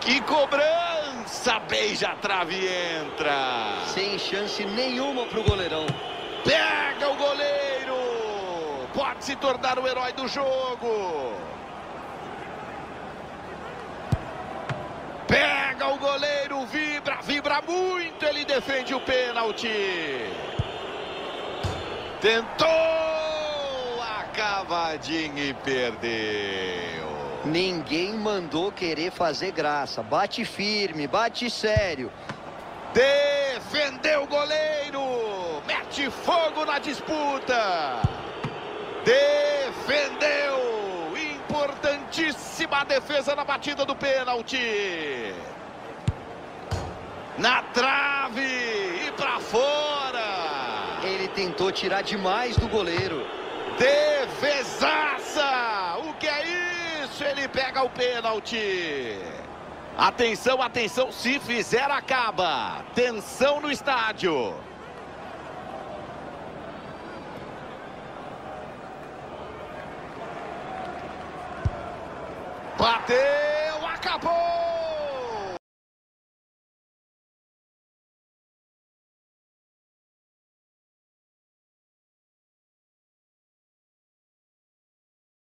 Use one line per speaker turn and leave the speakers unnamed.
Que cobrança! Beija a trave e entra.
Sem chance nenhuma pro goleirão.
Pega o goleiro. Pode se tornar o herói do jogo. Pega o goleiro, vibra muito. Ele defende o pênalti. Tentou a cavadinha e perdeu.
Ninguém mandou querer fazer graça. Bate firme, bate sério.
Defendeu o goleiro. Mete fogo na disputa. Defendeu. Importantíssima defesa na batida do pênalti. Na trave e pra fora.
Ele tentou tirar demais do goleiro.
Defesaça. O que é isso? Ele pega o pênalti. Atenção, atenção, se fizer acaba. Tensão no estádio. Bateu.